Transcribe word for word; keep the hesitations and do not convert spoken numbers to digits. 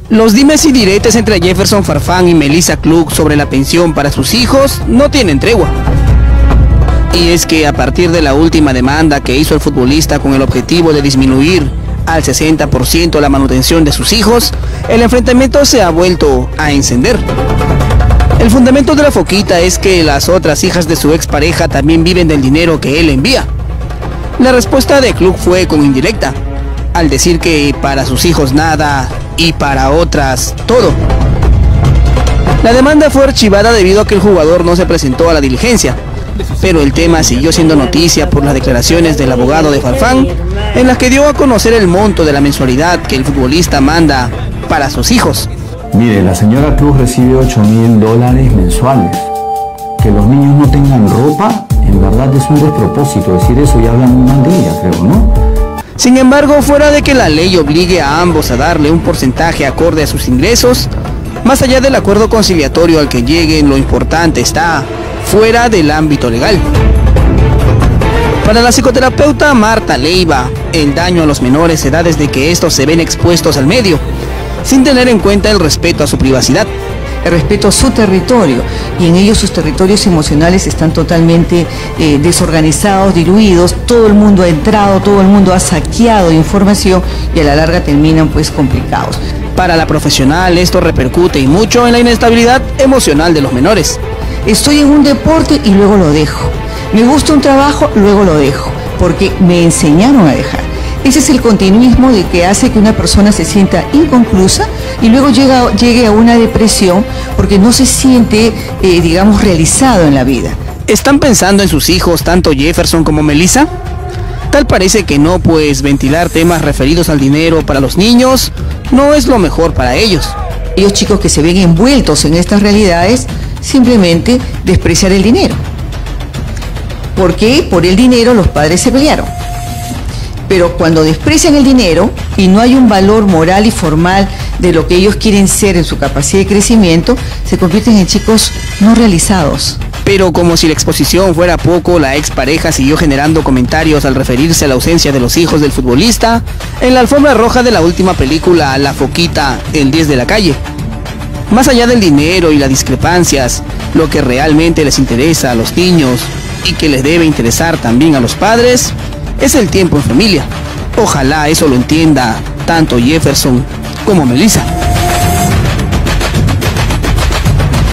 Los dimes y diretes entre Jefferson Farfán y Melissa Klug sobre la pensión para sus hijos no tienen tregua. Y es que a partir de la última demanda que hizo el futbolista con el objetivo de disminuir al sesenta por ciento la manutención de sus hijos, el enfrentamiento se ha vuelto a encender. El fundamento de la foquita es que las otras hijas de su expareja también viven del dinero que él envía. La respuesta de Klug fue con indirecta, al decir que para sus hijos nada y para otras todo. La demanda fue archivada debido a que el jugador no se presentó a la diligencia, pero el tema siguió siendo noticia por las declaraciones del abogado de Farfán, en las que dio a conocer el monto de la mensualidad que el futbolista manda para sus hijos. Mire, la señora Klug recibe ocho mil dólares mensuales. Que los niños no tengan ropa, en verdad es un despropósito. Decir eso y hablan muy mal de ella, creo, ¿no? Sin embargo, fuera de que la ley obligue a ambos a darle un porcentaje acorde a sus ingresos, más allá del acuerdo conciliatorio al que lleguen, lo importante está fuera del ámbito legal. Para la psicoterapeuta Marta Leiva, el daño a los menores se da desde que estos se ven expuestos al medio, sin tener en cuenta el respeto a su privacidad. El respeto a su territorio, y en ellos sus territorios emocionales están totalmente eh, desorganizados, diluidos, todo el mundo ha entrado, todo el mundo ha saqueado información y a la larga terminan pues complicados. Para la profesional esto repercute y mucho en la inestabilidad emocional de los menores. Estoy en un deporte y luego lo dejo, me gusta un trabajo, luego lo dejo, porque me enseñaron a dejar. Ese es el continuismo de que hace que una persona se sienta inconclusa y luego llega, llegue a una depresión porque no se siente, eh, digamos, realizado en la vida. ¿Están pensando en sus hijos tanto Jefferson como Melissa? Tal parece que no, pues ventilar temas referidos al dinero para los niños no es lo mejor para ellos. Ellos chicos que se ven envueltos en estas realidades, simplemente despreciar el dinero. ¿Por qué? Por el dinero los padres se pelearon. Pero cuando desprecian el dinero y no hay un valor moral y formal de lo que ellos quieren ser en su capacidad de crecimiento, se convierten en chicos no realizados. Pero como si la exposición fuera poco, la expareja siguió generando comentarios al referirse a la ausencia de los hijos del futbolista en la alfombra roja de la última película La Foquita, el diez de la calle. Más allá del dinero y las discrepancias, lo que realmente les interesa a los niños y que les debe interesar también a los padres es el tiempo en familia. Ojalá eso lo entienda tanto Jefferson como Melissa.